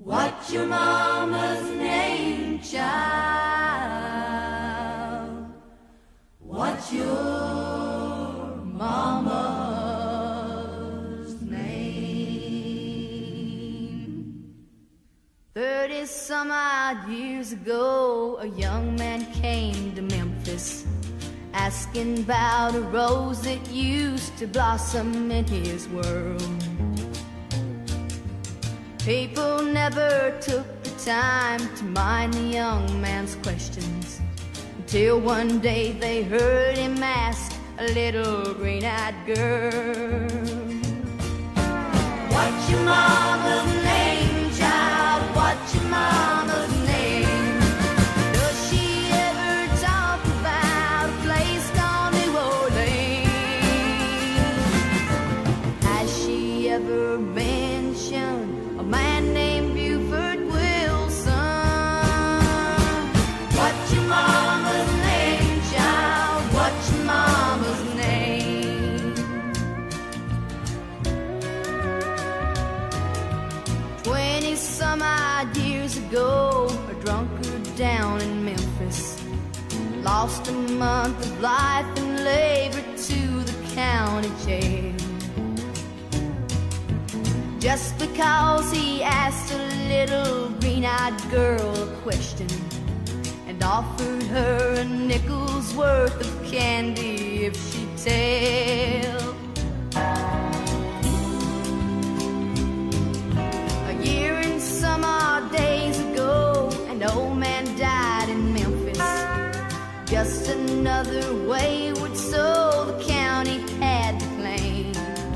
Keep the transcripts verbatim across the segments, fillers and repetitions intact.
What's your mama's name, child? What's your mama's name? Thirty some odd years ago, a young man came to Memphis, asking about a rose that used to blossom in his world. People never took the time to mind the young man's questions, until one day they heard him ask a little green-eyed girl, what's your mama's name, child? What's your mama's name? Does she ever talk about a place called New Orleans? Has she ever mentioned a man named Buford Wilson? What's your mama's name, child? What's your mama's name? Twenty some odd years ago, a drunkard down in Memphis lost a month of life and labor to the county jail, just because he asked a little green-eyed girl a question and offered her a nickel's worth of candy if she'd tell. A year and some odd days ago, an old man died in Memphis, just another wayward soul the county had to claim.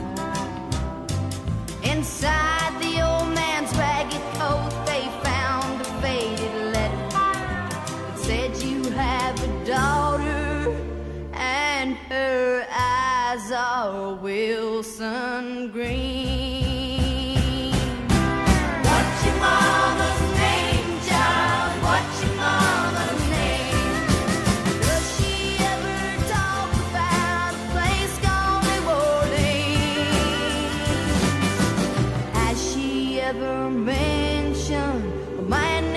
Inside the old man's ragged coat they found a faded letter that said, you have a daughter and her eyes are Wilson green. What's your mama's name, child? What's your mama's name? Does she ever talk about a place called New Orleans? Has she ever mentioned a man